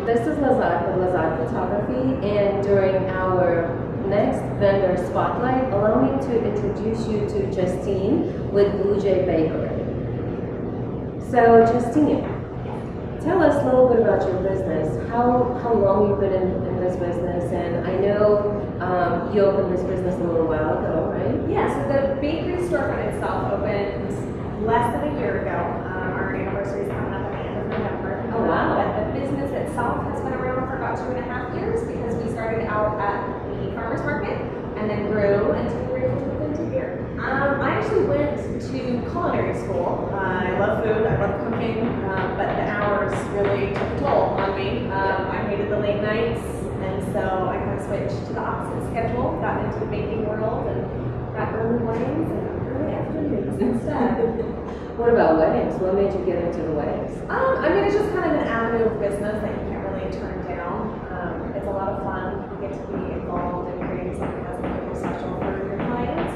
This is Lazzat with Lazzat Photography, and during our next vendor spotlight, allow me to introduce you to Justine with Bluejay Bakery. So, Justine, tell us a little bit about your business. How long you've been in this business, and I know you opened this business a little while ago, right? Yeah, so the bakery storefront itself opened less than a year ago. Our anniversary is coming up at the end of November. Oh, wow. But the business itself has been around for about 2.5 years because we started out at the farmer's market and then grew until we were able to move into here. I actually went to culinary school. I love food, I love cooking, but the hours really took a toll on me. I hated the late nights, and so I kind of switched to the opposite schedule, got into the baking world, and got early mornings and early afternoons instead. What about weddings? What made you get into the weddings? I mean, it's just kind of an avenue of business that you can't really turn down. It's a lot of fun. You get to be involved in creating something that's a little special for your clients.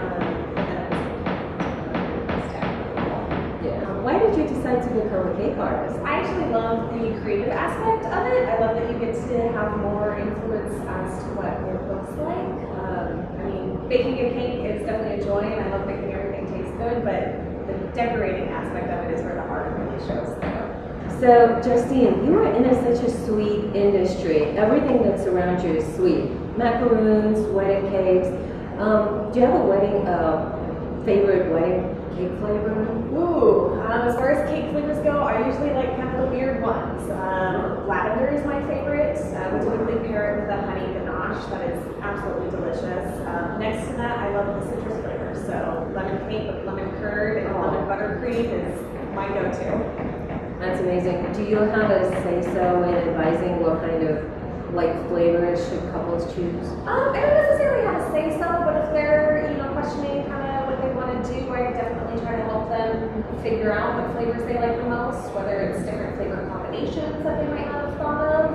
Why did you decide to become a cake artist? I actually love the creative aspect of it. I love that you get to have more influence as to what it looks like. I mean, baking a cake is definitely a joy, and I love making everything taste good, but the decorating aspect of it is where the art really shows through. So, Justine, you are in such a sweet industry. Everything that surrounds you is sweet. Macaroons, wedding cakes. Do you have a wedding favorite wedding cake flavor? Ooh, as far as cake flavors go, I usually like kind of the weird ones. Lavender is my favorite. We typically pair it with a honey ganache that is absolutely delicious. Next to that, I love the citrus flavors. So lemon cake with lemon curd and lemon buttercream is my go-to. That's amazing. Do you have a say-so in advising what kind of flavors should couples choose? I don't necessarily have a say-so, but if they're questioning kind of what they want to do, I definitely try to help them figure out what flavors they like the most, whether it's different flavor combinations that they might not have thought of.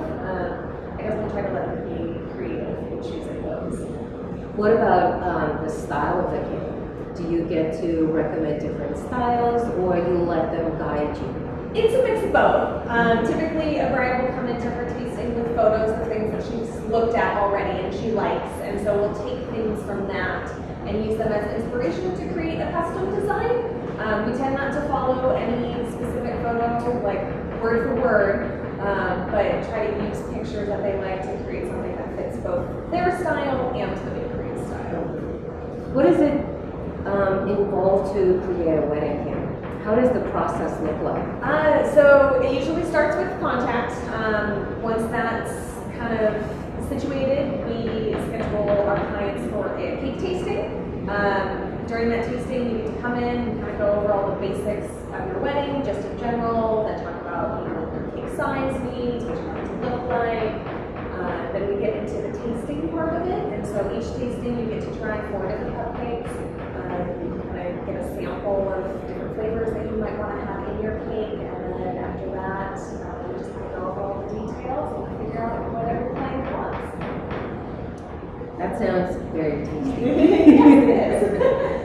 I definitely try to let them be creative in choosing those. What about the style of the cake? Do you get to recommend different styles, or you let them guide you? It's a mix of both. Typically, a bride will come into her tasting with photos of things that she's looked at already and she likes, and so we'll take things from that and use them as inspiration to create a custom design. We tend not to follow any specific photo, like word for word, but try to use pictures that they like to create something that fits both their style and the bakery style. What does it involve to create a wedding cake? How does the process look like? So it usually starts with contact. Once that's kind of situated, we schedule our clients for a cake tasting. During that tasting, you get to come in and kind of go over all the basics of your wedding, just in general, then talk about what your cake size needs, what you want it to look like. Then we get into the tasting part of it, and so each tasting you get to try 4 different cupcakes. You kind of get a sample of different flavors that you might want to have in your cake, and then after that, we just kind of go over all the details and figure out what every client wants. That sounds very tasty. Yes, it is.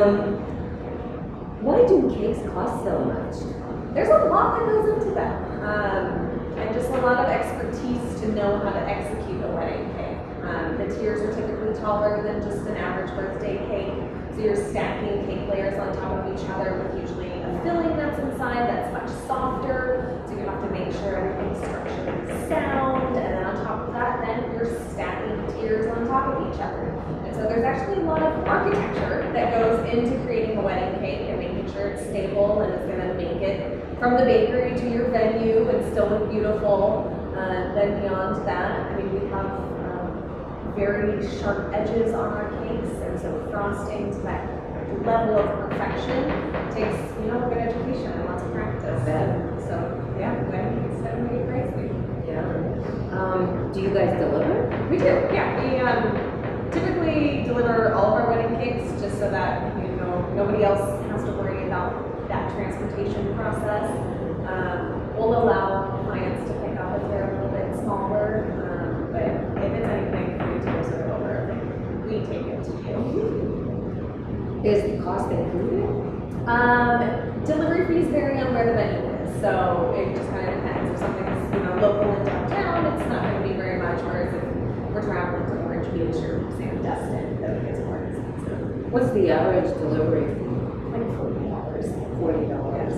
Why do cakes cost so much? There's a lot that goes into them, and just a lot of expertise to know how to execute a wedding cake. The tiers are typically taller than just an average birthday cake. So you're stacking cake layers on top of each other with usually a filling that's inside that's much softer. So you have to make sure everything's structurally sound. And then on top of that, then you're stacking tiers on top of each other. And so there's actually a lot of architecture that goes into creating a wedding cake and making sure it's stable and it's going to make it from the bakery to your venue and still look beautiful. Then beyond that, I mean, we have very sharp edges on our cakes, and so frosting to that level of perfection takes, a good education and lots of practice. So yeah, wedding cakes definitely crazy. Yeah. Do you guys deliver? We do. Yeah, we typically deliver all of our wedding cakes just so that nobody else has to worry about that transportation process. We'll allow clients to pick up if they're a little bit smaller, but if it's anything 3 tiers or over, we take it to you. Is the cost included? Delivery fees vary on where the venue is, so it just kind of depends. If something's local in downtown What's the average delivery fee? Like $40. $40.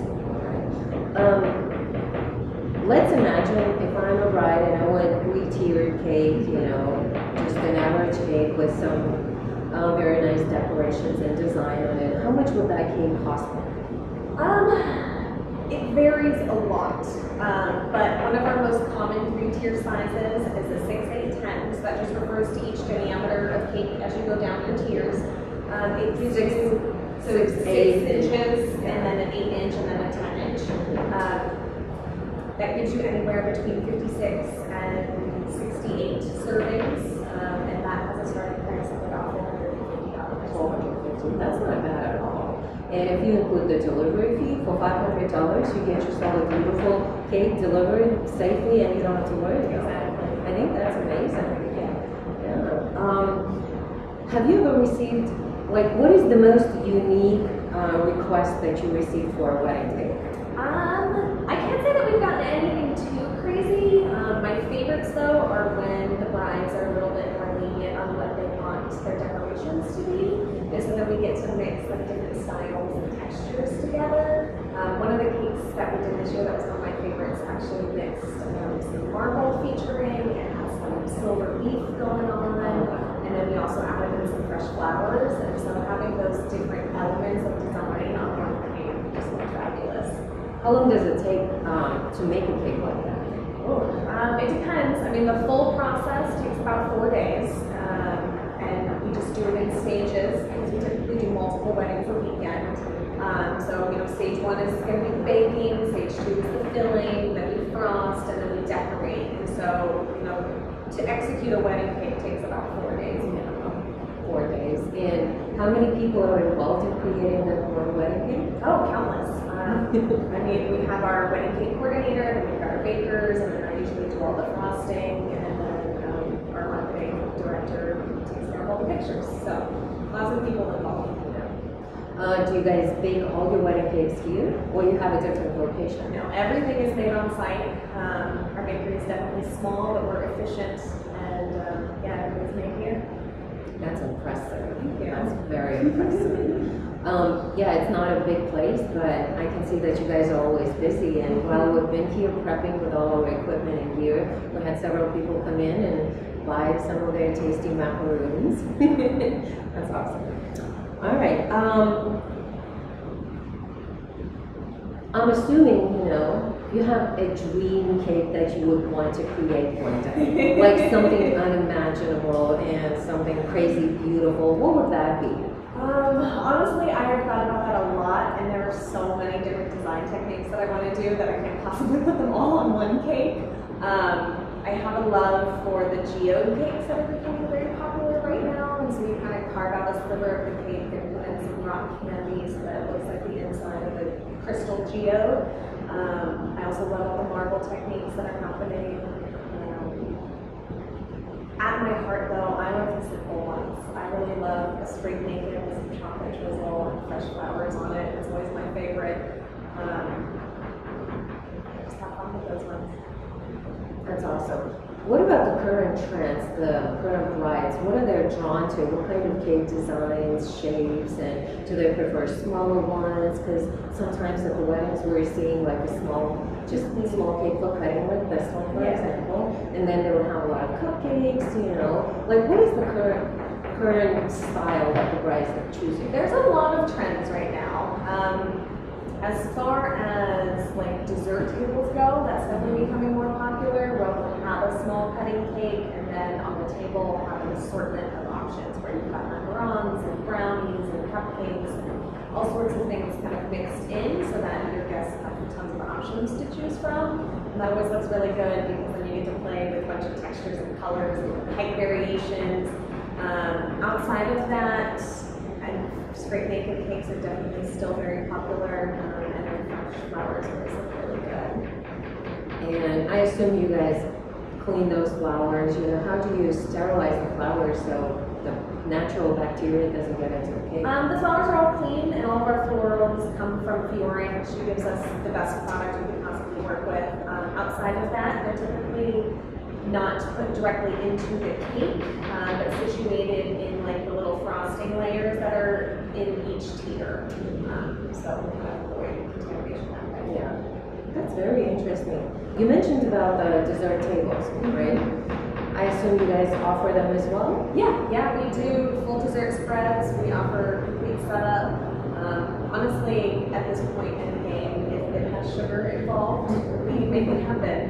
Let's imagine if I'm a bride and I want 3-tiered cake, you know, just an average cake with some very nice decorations and design on it. How much would that cake cost me? It varies a lot, but one of our most common 3-tier sizes is a 6, 8, 10. So that just refers to each diameter of cake as you go down your tiers. It gives you 6 inches, and then an 8-inch, and then a 10-inch. That gives you anywhere between 56 and 68 servings, and that has a starting price of about $450. $450. That's not bad at all. And if you include the delivery fee for $500, you get yourself a beautiful cake delivered safely, and you don't have to worry about it. I think that's amazing. Yeah. Have you ever received, like, what is the most unique request that you received for a wedding cake? I can't say that we've gotten anything too crazy. My favorites, though, are when the brides are a little bit more lenient on what they want their decorations to be, and so that we get to mix like different styles and textures together. One of the cakes that we did this year that was one of my favorites actually mixed some marble featuring, and has some silver leaf going on, and then we also added in some fresh flowers, and so having those different elements of design on one cake just looked fabulous. How long does it take to make a cake like that? It depends. I mean, the full process takes about 4 days, and we just do it in stages because we typically do multiple weddings a weekend. So, you know, stage 1 is going to be the baking, stage 2 is the filling, then we frost, and then we decorate. And so, you know, to execute a wedding cake takes about 4 days minimum. 4 days. And how many people are involved in creating the wedding cake? Oh, countless. I mean, we have our wedding cake coordinator, and we've got our bakers, and then I usually do all the frosting, and then our marketing director takes care of all the pictures. So lots of people involved. Do you guys bake all your wedding cakes here, or you have a different location? No, everything is made on site. Our bakery is definitely small, but we're efficient, and yeah, everything's made here. That's impressive. Thank you. That's very impressive. Yeah, it's not a big place, but I can see that you guys are always busy. And while we've been here prepping with all our equipment and gear, we had several people come in and buy some of their tasty macaroons. That's awesome. All right. I'm assuming, you know, you have a dream cake that you would want to create one day, like something unimaginable and something crazy beautiful. What would that be? Honestly, I have thought about that a lot, and there are so many different design techniques that I want to do that I can't possibly put them all on one cake. I have a love for the geode cakes that are becoming very popular right now, and so you kind of carve out a sliver of the cake and put in some rock candy so that it looks like the inside of a crystal geode. I also love all the marble techniques that are happening. At my heart, though, I love the simple ones. I really love a sprig naked with some chocolate drizzle and fresh flowers on it. It's always my favorite. Just have fun with those ones. That's awesome. What about the current trends, the current brides? What are they drawn to? What kind of cake designs, shapes, and do they prefer smaller ones? Because sometimes at the weddings we're seeing like a small, just a small cake for cutting, like this one for example, and then they will have a lot of cupcakes, you know. Like, what is the current style that the brides are choosing? There's a lot of trends right now. As far as like dessert tables go, that's definitely becoming more popular. We'll have a small cutting cake, and then on the table we'll have an assortment of options where you've got macarons and brownies and cupcakes and all sorts of things kind of mixed in so that your guests have tons of options to choose from. And that always looks really good because then you get to play with a bunch of textures and colors and height variations. Outside of that, straight naked cakes are definitely still very popular, and their fresh flowers always look really good. And I assume you guys clean those flowers. You know, how do you sterilize the flowers so the natural bacteria doesn't get into the cake? The flowers are all clean, and all of our florals come from Fioring, which gives us the best product we can possibly work with. Outside of that, they're typically not put directly into the cake, but situated in like the little little frosting layers that are in each tier. So kind of avoid contamination that way. Yeah, that's very interesting. You mentioned about the dessert tables, right? I assume you guys offer them as well? Yeah, we do full dessert spreads. We offer complete setup. Honestly, at this point in the game, if it has sugar involved, we make it happen.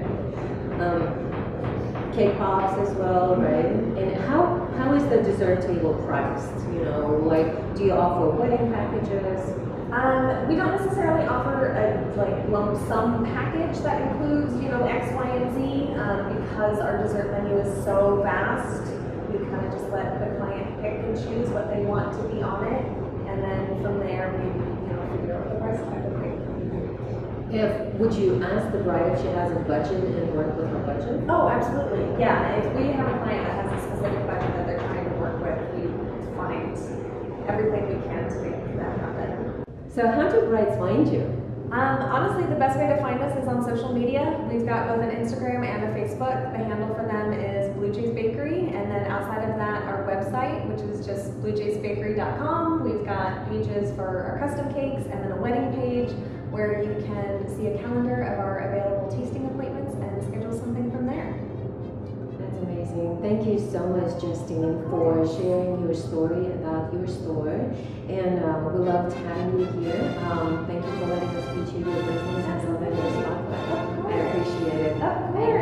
Cake pops as well, right? And how is the dessert table priced? You know, like, do you offer wedding packages? We don't necessarily offer a lump sum package that includes, X, Y, and Z, because our dessert menu is so vast. We kind of just let the client pick and choose what they want to be on it, and then from there we, figure out the price effectively. Would you ask the bride if she has a budget and work with her budget? Oh, absolutely. Yeah, if we have a client that has a specific budget that they're trying to work with, we find everything we can to make that happen. So how do brides find you? Honestly, the best way to find us is on social media. We've got both an Instagram and a Facebook. The handle for them is Bluejay's Bakery, and then outside of that, our website, which is just bluejaysbakery.com. We've got pages for our custom cakes and then a wedding page where you can see a calendar of our available tasting appointments and schedule something from there. That's amazing. Thank you so much, Justine, for sharing your story about your store. And we loved having you here. Thank you for letting us feature your business as a vendor spotlight. I appreciate it.